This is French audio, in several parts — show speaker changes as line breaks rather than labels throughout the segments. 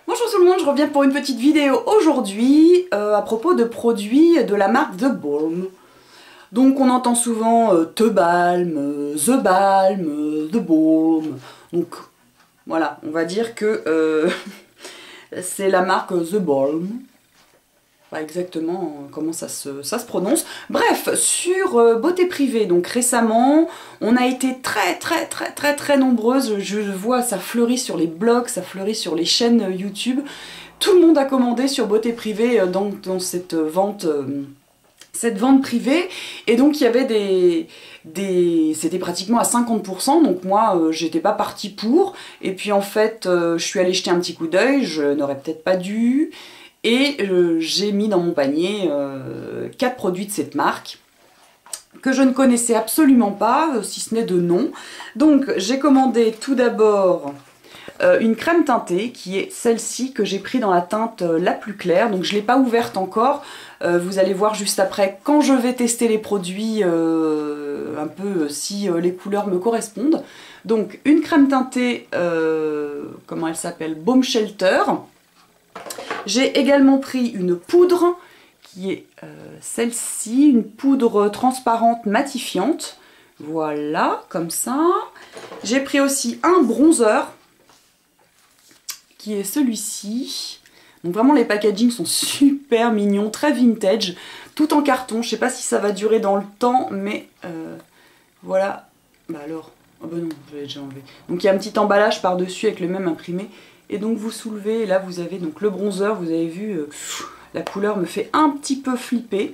Bonjour tout le monde, je reviens pour une petite vidéo aujourd'hui à propos de produits de la marque The Balm. Donc on entend souvent The Balm, The Balm. Donc voilà, on va dire que c'est la marque The Balm. Pas exactement comment ça se prononce. Bref, sur Beauté Privée, donc récemment, on a été très nombreuses. Je vois, ça fleurit sur les blogs, ça fleurit sur les chaînes YouTube. Tout le monde a commandé sur Beauté Privée dans cette vente privée. Et donc il y avait c'était pratiquement à 50%, donc moi j'étais pas partie pour. Et puis en fait, je suis allée jeter un petit coup d'œil, je n'aurais peut-être pas dû. Et j'ai mis dans mon panier 4 produits de cette marque que je ne connaissais absolument pas, si ce n'est de nom. Donc j'ai commandé tout d'abord une crème teintée qui est celle-ci que j'ai pris dans la teinte la plus claire. Donc je ne l'ai pas ouverte encore. Vous allez voir juste après quand je vais tester les produits un peu si les couleurs me correspondent. Donc une crème teintée, comment elle s'appelle, Baume Shelter. J'ai également pris une poudre qui est celle-ci, une poudre transparente matifiante. Voilà, comme ça. J'ai pris aussi un bronzer qui est celui-ci. Donc vraiment les packagings sont super mignons, très vintage, tout en carton. Je sais pas si ça va durer dans le temps, mais voilà. Bah alors, oh bah non, je l'ai déjà enlevé. Donc il y a un petit emballage par-dessus avec le même imprimé. Et donc vous soulevez, et là vous avez donc le bronzer, vous avez vu, la couleur me fait un petit peu flipper.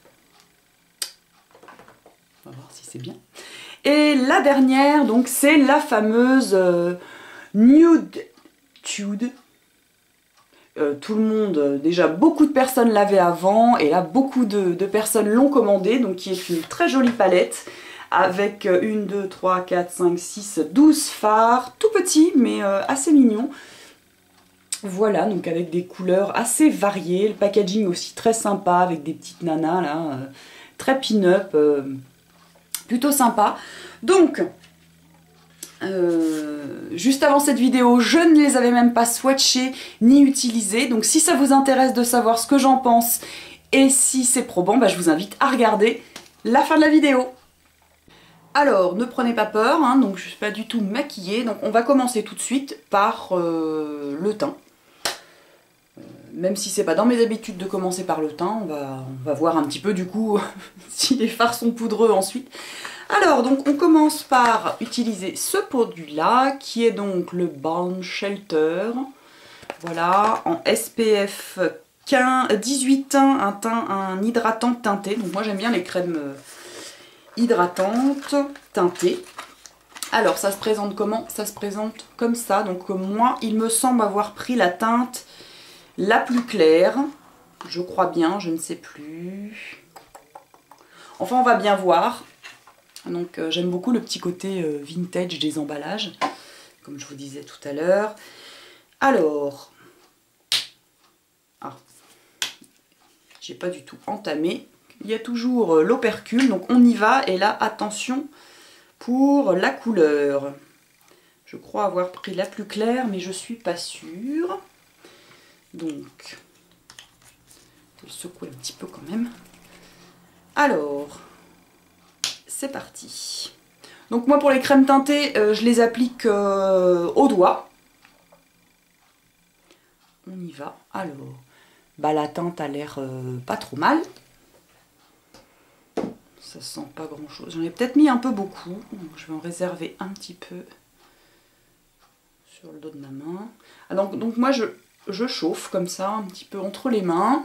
On va voir si c'est bien. Et la dernière, donc c'est la fameuse Nude Tude. Tout le monde, déjà beaucoup de personnes l'avaient avant, et là beaucoup de personnes l'ont commandé, donc qui est une très jolie palette, avec 1, 2, 3, 4, 5, 6, 12 fards, tout petits mais assez mignons. Voilà, donc avec des couleurs assez variées, le packaging aussi très sympa avec des petites nanas là, très pin-up, plutôt sympa. Donc, juste avant cette vidéo, je ne les avais même pas swatchés ni utilisés, donc si ça vous intéresse de savoir ce que j'en pense et si c'est probant, bah, je vous invite à regarder la fin de la vidéo. Alors, ne prenez pas peur, hein, donc je ne suis pas du tout maquillée, donc on va commencer tout de suite par le teint. Même si c'est pas dans mes habitudes de commencer par le teint, on va voir un petit peu du coup si les fards sont poudreux ensuite. Alors, donc on commence par utiliser ce produit-là, qui est donc le Balm Shelter. Voilà, en SPF 18, un hydratant teinté. Donc moi j'aime bien les crèmes hydratantes teintées. Alors, ça se présente comment? Ça se présente comme ça. Donc moi, il me semble avoir pris la teinte la plus claire, je crois bien, je ne sais plus. Enfin, on va bien voir. Donc, j'aime beaucoup le petit côté vintage des emballages, comme je vous disais tout à l'heure. Alors, j'ai pas du tout entamé. Il y a toujours l'opercule, donc on y va. Et là, attention pour la couleur. Je crois avoir pris la plus claire, mais je suis pas sûre. Donc, je vais le secouer un petit peu quand même. Alors, c'est parti. Donc moi pour les crèmes teintées, je les applique au doigt. On y va. Alors, bah la teinte a l'air pas trop mal. Ça sent pas grand chose. J'en ai peut-être mis un peu beaucoup. Donc je vais en réserver un petit peu sur le dos de ma main. Alors, donc moi je chauffe comme ça, un petit peu entre les mains.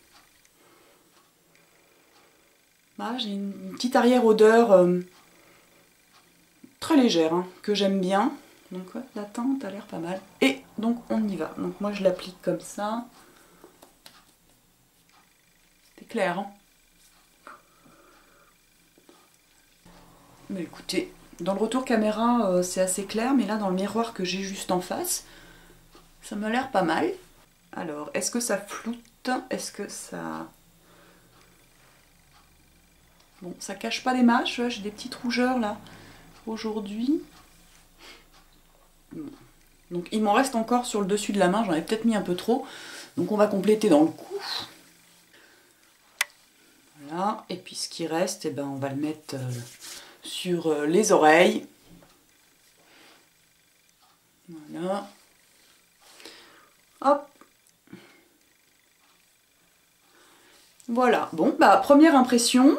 Ah, j'ai une petite arrière-odeur très légère, hein, que j'aime bien. Donc ouais, la teinte a l'air pas mal. Et donc on y va. Donc moi je l'applique comme ça. C'est clair, hein? Mais écoutez, dans le retour caméra c'est assez clair, mais là dans le miroir que j'ai juste en face, ça m'a l'air pas mal. Alors, est-ce que ça floute? Est-ce que ça... Bon, ça cache pas les masses, j'ai des petites rougeurs là, aujourd'hui. Donc il m'en reste encore sur le dessus de la main, j'en ai peut-être mis un peu trop. Donc on va compléter dans le cou. Voilà, et puis ce qui reste, eh ben, on va le mettre sur les oreilles. Voilà. Hop. Voilà, bon, bah première impression.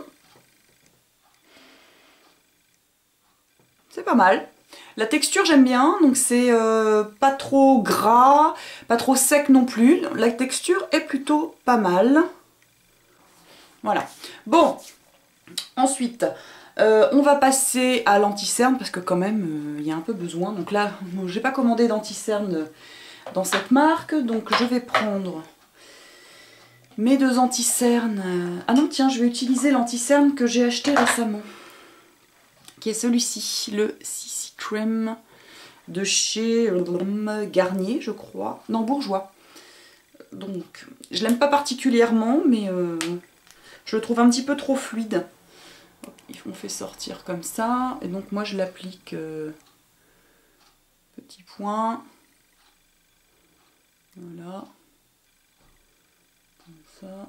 C'est pas mal. La texture j'aime bien, donc c'est pas trop gras, pas trop sec non plus. La texture est plutôt pas mal. Voilà. Bon, ensuite, on va passer à l'anti-cerne parce que quand même, il y a un peu besoin. Donc là, j'ai pas commandé d'anti-cerne dans cette marque, donc je vais prendre mes deux anti-cernes. Ah non, tiens, je vais utiliser l'anti-cerne que j'ai acheté récemment, qui est celui-ci, le CC Crème de chez Garnier, je crois. Non, Bourjois. Donc, je l'aime pas particulièrement, mais je le trouve un petit peu trop fluide. On fait sortir comme ça, et donc moi je l'applique petit point. Voilà. Comme ça.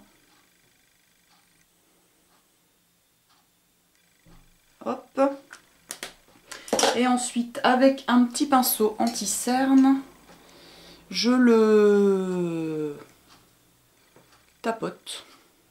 Hop. Et ensuite, avec un petit pinceau anti-cerne, je le tapote.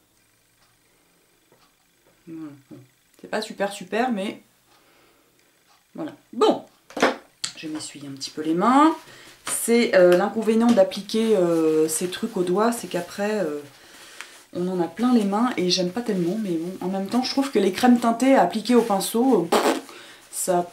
Voilà. C'est pas super, mais voilà. Bon, je vais m'essuyer un petit peu les mains. C'est l'inconvénient d'appliquer ces trucs au doigt, c'est qu'après, on en a plein les mains et j'aime pas tellement. Mais bon, en même temps, je trouve que les crèmes teintées à appliquer au pinceau, ça...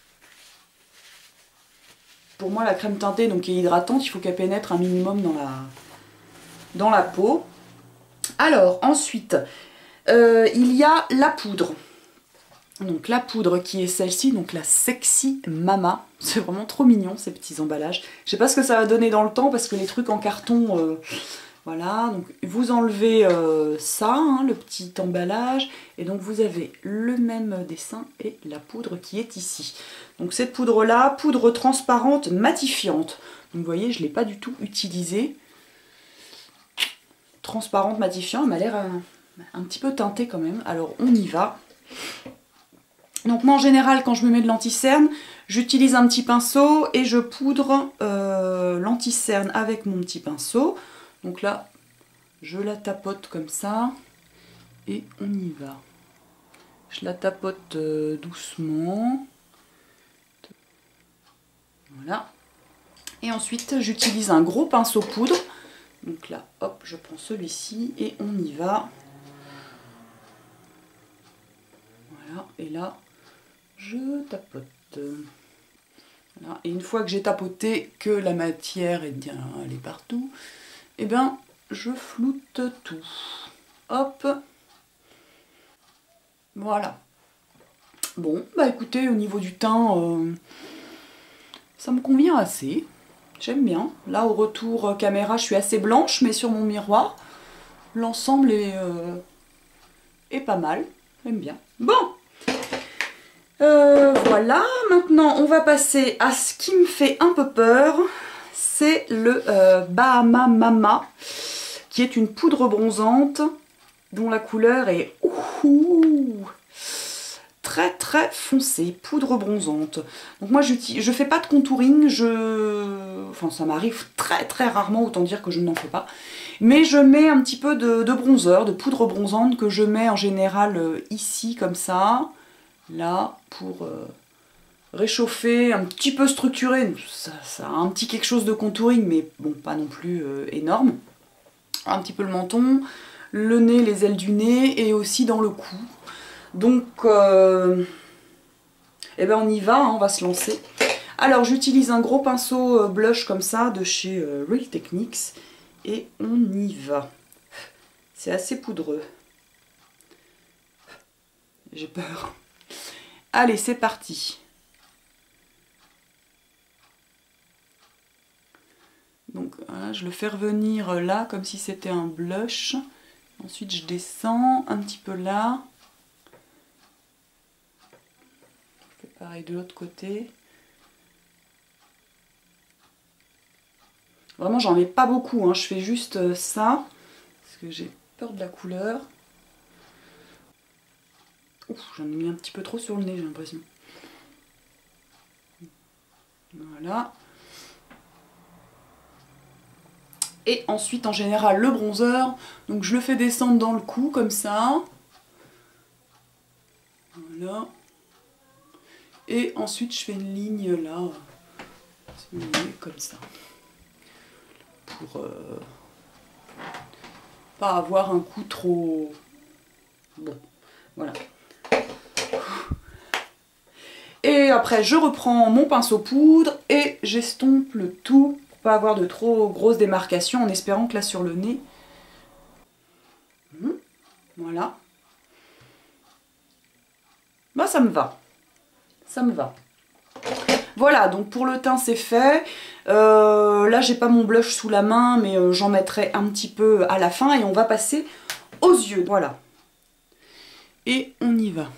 Pour moi, la crème teintée, donc qui est hydratante, il faut qu'elle pénètre un minimum dans la peau. Alors, ensuite, il y a la poudre. Donc la poudre qui est celle-ci, donc la Sexy Mama. C'est vraiment trop mignon ces petits emballages. Je sais pas ce que ça va donner dans le temps parce que les trucs en carton, voilà. Donc vous enlevez ça, hein, le petit emballage, et donc vous avez le même dessin et la poudre qui est ici. Donc cette poudre-là, poudre transparente matifiante. Donc vous voyez, je ne l'ai pas du tout utilisée. Transparente matifiante, elle m'a l'air un petit peu teintée quand même. Alors on y va. Donc moi en général quand je me mets de l'anti-cerne, j'utilise un petit pinceau et je poudre l'anti-cerne avec mon petit pinceau. Donc là je la tapote comme ça et on y va. Je la tapote doucement. Voilà. Et ensuite j'utilise un gros pinceau poudre. Donc là hop, je prends celui-ci et on y va. Voilà, et là je tapote. Voilà. Et une fois que j'ai tapoté, que la matière est bien allée partout, et bien je floute tout. Hop. Voilà. Bon, bah écoutez, au niveau du teint, ça me convient assez. J'aime bien. Là, au retour caméra, je suis assez blanche, mais sur mon miroir, l'ensemble est pas mal. J'aime bien. Bon. Voilà, maintenant on va passer à ce qui me fait un peu peur, c'est le Bahama Mama, qui est une poudre bronzante dont la couleur est très très foncée, poudre bronzante. Donc moi je fais pas de contouring, enfin ça m'arrive très très rarement, autant dire que je n'en fais pas, mais je mets un petit peu de bronzer, de poudre bronzante que je mets en général ici comme ça. Là, pour réchauffer, un petit peu structuré, ça a un petit quelque chose de contouring, mais bon, pas non plus énorme. Un petit peu le menton, le nez, les ailes du nez, et aussi dans le cou. Donc, eh ben on y va, hein, on va se lancer. Alors, j'utilise un gros pinceau blush comme ça, de chez Real Techniques, et on y va. C'est assez poudreux. J'ai peur. Allez, c'est parti. Donc voilà, je le fais revenir là, comme si c'était un blush. Ensuite, je descends un petit peu là. Je fais pareil de l'autre côté. Vraiment, j'en mets pas beaucoup, hein. Je fais juste ça, parce que j'ai peur de la couleur. Ouf, j'en ai mis un petit peu trop sur le nez, j'ai l'impression. Voilà. Et ensuite, en général, le bronzer. Donc je le fais descendre dans le cou, comme ça. Voilà. Et ensuite, je fais une ligne là. Comme ça. Pour pas avoir un coup trop... Bon, voilà. Et après, je reprends mon pinceau poudre et j'estompe le tout pour pas avoir de trop grosses démarcations, en espérant que là sur le nez... Voilà. Bah ça me va. Ça me va. Voilà, donc pour le teint c'est fait. Là j'ai pas mon blush sous la main, mais j'en mettrai un petit peu à la fin et on va passer aux yeux. Voilà. Et on y va.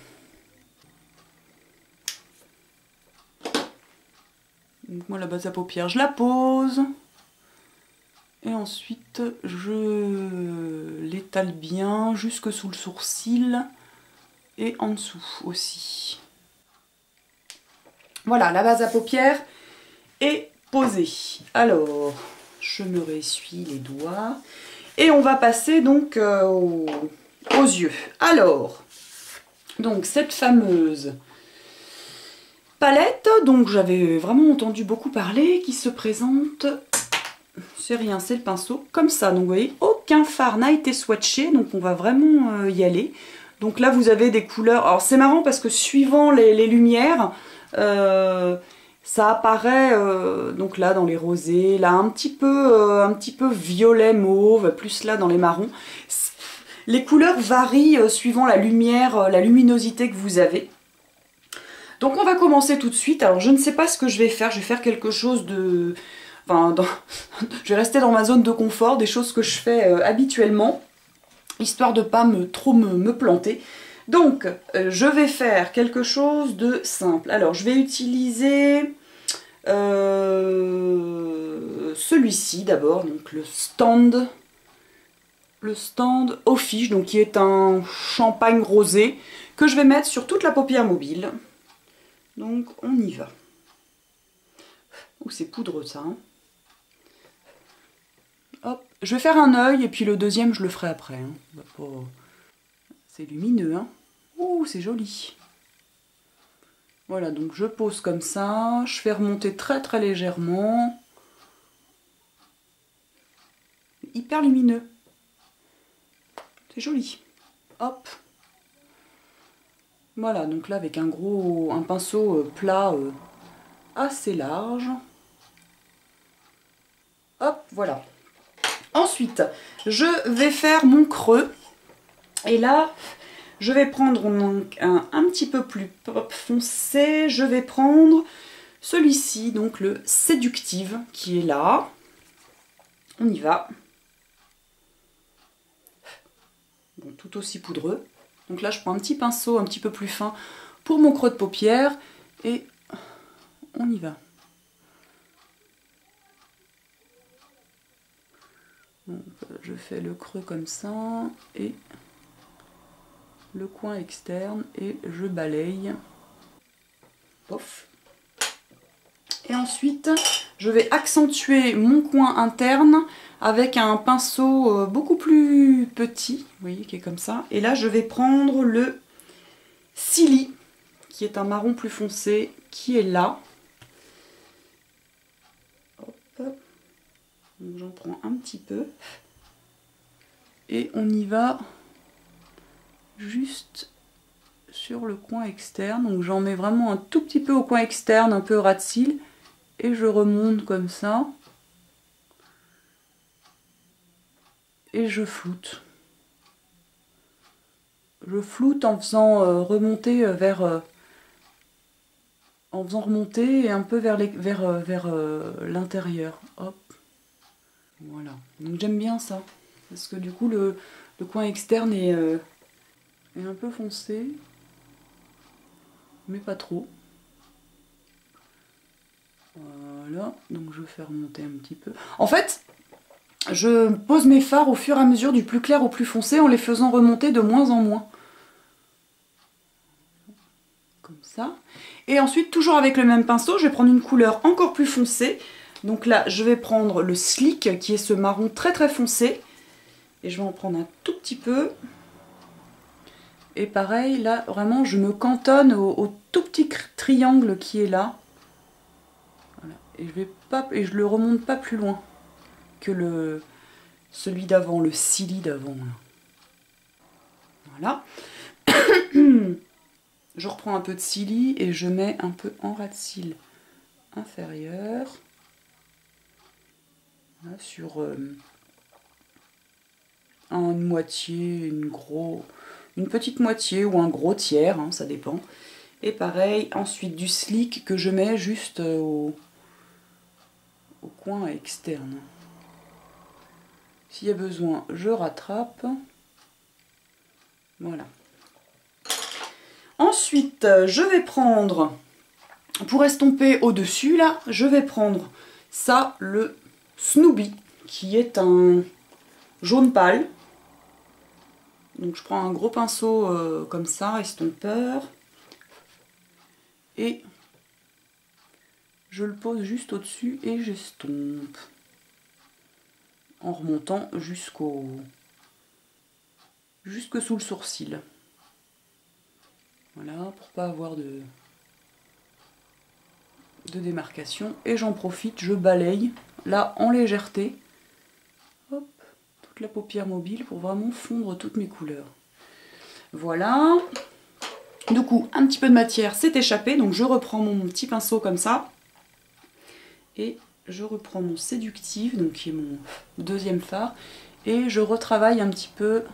Donc moi la base à paupières je la pose. Et ensuite je l'étale bien jusque sous le sourcil et en dessous aussi. Voilà, la base à paupières est posée. Alors, je me réessuie les doigts. Et on va passer donc aux yeux. Alors, donc cette fameuse palette, donc j'avais vraiment entendu beaucoup parler, qui se présente, c'est rien, c'est le pinceau, comme ça. Donc vous voyez, aucun fard n'a été swatché, donc on va vraiment y aller. Donc là vous avez des couleurs, alors c'est marrant parce que suivant les lumières, ça apparaît donc là dans les rosés, là un petit peu violet mauve, plus là dans les marrons. Les couleurs varient suivant la lumière, la luminosité que vous avez. Donc on va commencer tout de suite. Alors je ne sais pas ce que je vais faire quelque chose de... Enfin, je vais rester dans ma zone de confort, des choses que je fais habituellement, histoire de pas trop me planter. Donc, je vais faire quelque chose de simple. Alors, je vais utiliser celui-ci d'abord, donc le stand Office, donc qui est un champagne rosé, que je vais mettre sur toute la paupière mobile. Donc, on y va. Ouh, c'est poudreux ça, hein. Hop, je vais faire un œil et puis le deuxième, je le ferai après, hein. C'est lumineux, hein. Ouh, c'est joli. Voilà, donc je pose comme ça, je fais remonter très très légèrement. Hyper lumineux. C'est joli. Hop. Voilà, donc là avec un pinceau plat assez large. Hop, voilà. Ensuite, je vais faire mon creux. Et là... je vais prendre donc un petit peu plus foncé, je vais prendre celui-ci, donc le Séductive, qui est là. On y va. Bon, tout aussi poudreux. Donc là, je prends un petit pinceau un petit peu plus fin pour mon creux de paupière et on y va. Donc, je fais le creux comme ça et... le coin externe et je balaye. Pof. Et ensuite, je vais accentuer mon coin interne avec un pinceau beaucoup plus petit, vous voyez, qui est comme ça. Et là, je vais prendre le Silly, qui est un marron plus foncé, qui est là. Hop. J'en prends un petit peu. Et on y va juste sur le coin externe. Donc j'en mets vraiment un tout petit peu au coin externe, un peu ras de cils. Et je remonte comme ça. Et je floute. Je floute en faisant remonter en faisant remonter et un peu vers l'intérieur. Hop. Voilà. Donc j'aime bien ça. Parce que du coup le coin externe est un peu foncé. Mais pas trop. Voilà. Voilà, donc je vais faire monter un petit peu. En fait, je pose mes fards au fur et à mesure du plus clair au plus foncé en les faisant remonter de moins en moins. Comme ça. Et ensuite, toujours avec le même pinceau, je vais prendre une couleur encore plus foncée. Donc là, je vais prendre le Slick, qui est ce marron très très foncé. Et je vais en prendre un tout petit peu. Et pareil, là, vraiment, je me cantonne au tout petit triangle qui est là. Voilà. Et je le remonte pas plus loin que celui d'avant, le cili d'avant. Voilà. Je reprends un peu de cili et je mets un peu en ras de cils inférieur. Voilà, sur une moitié, une petite moitié ou un gros tiers, hein, ça dépend. Et pareil, ensuite du Slick que je mets juste au coin externe. S'il y a besoin, je rattrape. Voilà. Ensuite, je vais prendre, pour estomper au-dessus, là, je vais prendre ça, le Snoopy, qui est un jaune pâle. Donc je prends un gros pinceau comme ça, estompeur. Et je le pose juste au-dessus et j'estompe. En remontant jusque sous le sourcil. Voilà, pour pas avoir de démarcation. Et j'en profite, je balaye, là, en légèreté. Hop, toute la paupière mobile pour vraiment fondre toutes mes couleurs. Voilà. Du coup, un petit peu de matière s'est échappé, donc je reprends mon petit pinceau comme ça. Et je reprends mon séductif, donc qui est mon deuxième fard. Et je retravaille un petit peu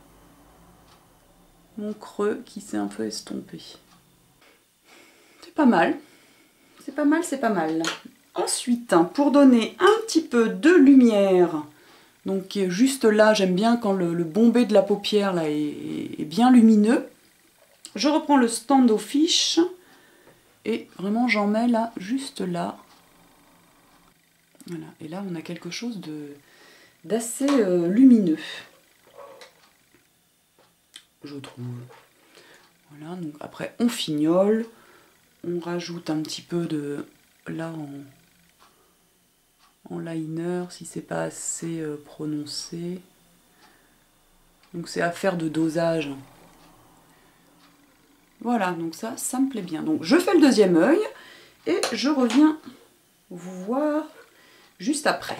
mon creux qui s'est un peu estompé. C'est pas mal. C'est pas mal, c'est pas mal. Ensuite, pour donner un petit peu de lumière, donc juste là, j'aime bien quand le bombé de la paupière là est bien lumineux. Je reprends le Standoffish et vraiment j'en mets là, juste là. Voilà, et là on a quelque chose d'assez lumineux, je trouve. Voilà, donc après on fignole, on rajoute un petit peu de là en liner si c'est pas assez prononcé. Donc c'est affaire de dosage. Voilà, donc ça me plaît bien. Donc je fais le deuxième œil et je reviens vous voir juste après.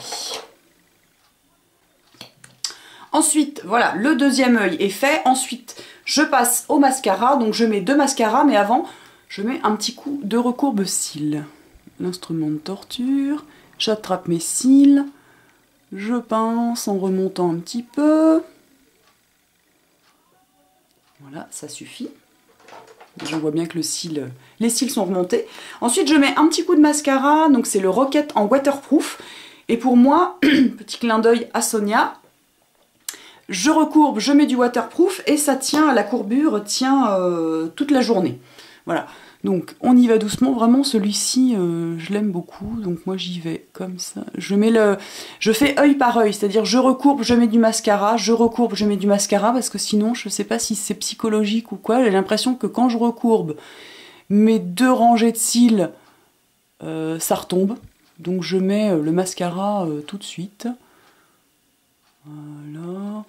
Ensuite, voilà, le deuxième œil est fait. Ensuite, je passe au mascara. Donc je mets 2 mascaras, mais avant, je mets un petit coup de recourbe cils. L'instrument de torture. J'attrape mes cils. Je pince en remontant un petit peu. Voilà, ça suffit. Je vois bien que les cils sont remontés. Ensuite, je mets un petit coup de mascara. Donc c'est le Rocket en waterproof. Et pour moi, petit clin d'œil à Sonia, je recourbe, je mets du waterproof et ça tient, la courbure tient toute la journée. Voilà, donc on y va doucement, vraiment celui-ci je l'aime beaucoup, donc moi j'y vais comme ça. Je fais œil par œil, c'est-à-dire je recourbe, je mets du mascara, je recourbe, je mets du mascara, parce que sinon je sais pas si c'est psychologique ou quoi, j'ai l'impression que quand je recourbe mes 2 rangées de cils, ça retombe. Donc je mets le mascara tout de suite. Voilà.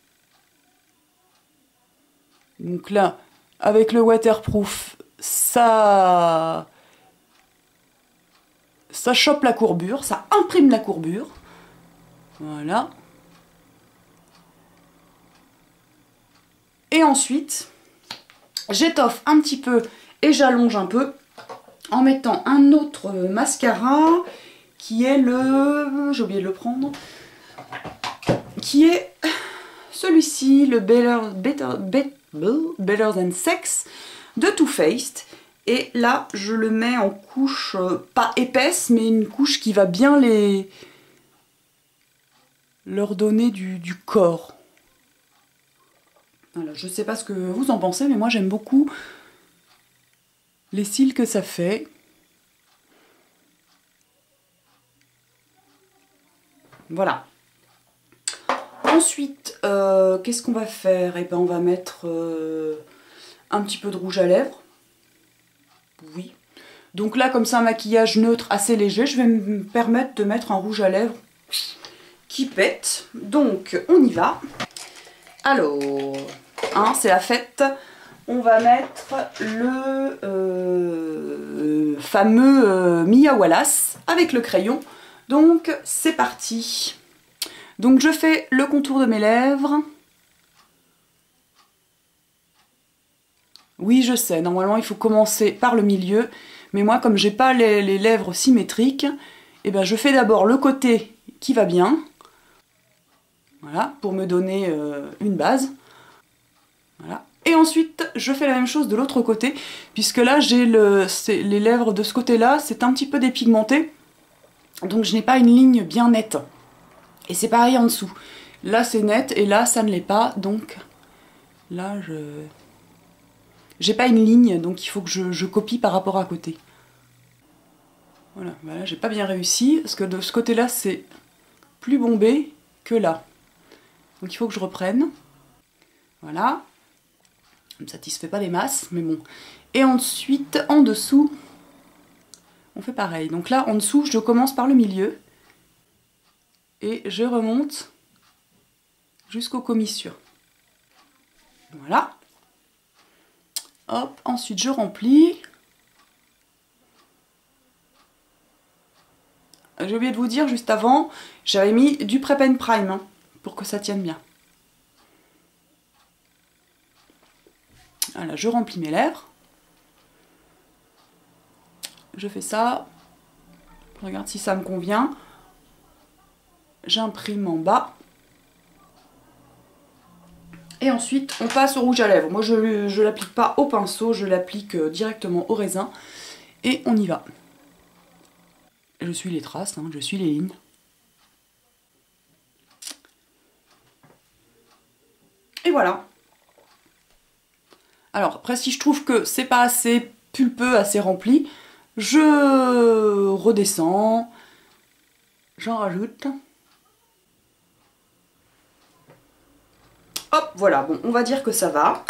Donc là, avec le waterproof, ça chope la courbure, ça imprime la courbure. Voilà. Et ensuite, j'étoffe un petit peu et j'allonge un peu en mettant un autre mascara qui est j'ai oublié de le prendre, qui est celui-ci, le Better Than Sex de Too Faced. Et là, je le mets en couche, pas épaisse, mais une couche qui va bien leur donner du corps. Voilà, je sais pas ce que vous en pensez, mais moi j'aime beaucoup les cils que ça fait. Voilà. Ensuite, qu'est-ce qu'on va faire? Eh ben, on va mettre un petit peu de rouge à lèvres. Oui. Donc là, comme c'est un maquillage neutre assez léger, je vais me permettre de mettre un rouge à lèvres qui pète. Donc, on y va. Alors, hein, c'est la fête. On va mettre le fameux Mia Wallace avec le crayon. Donc, c'est parti. Donc, je fais le contour de mes lèvres. Oui, je sais, normalement, il faut commencer par le milieu. Mais moi, comme j'ai pas les lèvres symétriques, eh ben, je fais d'abord le côté qui va bien. Voilà, pour me donner une base. Voilà. Et ensuite, je fais la même chose de l'autre côté, puisque là, j'ai les lèvres de ce côté-là, c'est un petit peu dépigmenté. Donc, je n'ai pas une ligne bien nette. Et c'est pareil en dessous. Là, c'est net, et là, ça ne l'est pas. Donc, là, j'ai pas une ligne, donc il faut que je copie par rapport à côté. Voilà, voilà, j'ai pas bien réussi, parce que de ce côté-là, c'est plus bombé que là. Donc il faut que je reprenne. Voilà. Ça me satisfait pas des masses, mais bon. Et ensuite, en dessous, on fait pareil. Donc là, en dessous, je commence par le milieu. Et je remonte jusqu'aux commissures. Voilà. Hop, ensuite je remplis. J'ai oublié de vous dire juste avant, j'avais mis du Prep and Prime hein, pour que ça tienne bien. Voilà, je remplis mes lèvres. Je fais ça. Je regarde si ça me convient. J'imprime en bas. Et ensuite, on passe au rouge à lèvres. Moi, je ne l'applique pas au pinceau, je l'applique directement au raisin. Et on y va. Je suis les traces, hein, je suis les lignes. Et voilà. Alors, après, si je trouve que c'est pas assez pulpeux, assez rempli, je redescends. J'en rajoute. Hop, voilà, bon, on va dire que ça va.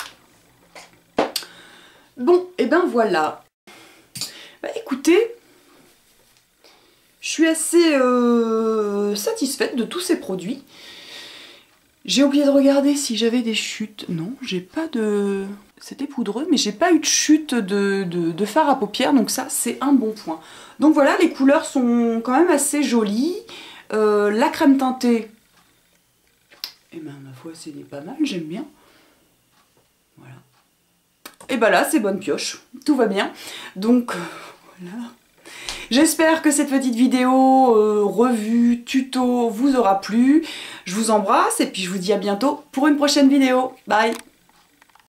Bon, et ben voilà. Bah écoutez, je suis assez satisfaite de tous ces produits. J'ai oublié de regarder si j'avais des chutes. Non, j'ai pas de... C'était poudreux, mais j'ai pas eu de chute de fard à paupières, donc ça, c'est un bon point. Donc voilà, les couleurs sont quand même assez jolies. La crème teintée, eh ben, ma foi, c'est pas mal, j'aime bien. Voilà. Et ben là, c'est bonne pioche, tout va bien. Donc, voilà. J'espère que cette petite vidéo revue, tuto, vous aura plu. Je vous embrasse et puis je vous dis à bientôt pour une prochaine vidéo. Bye!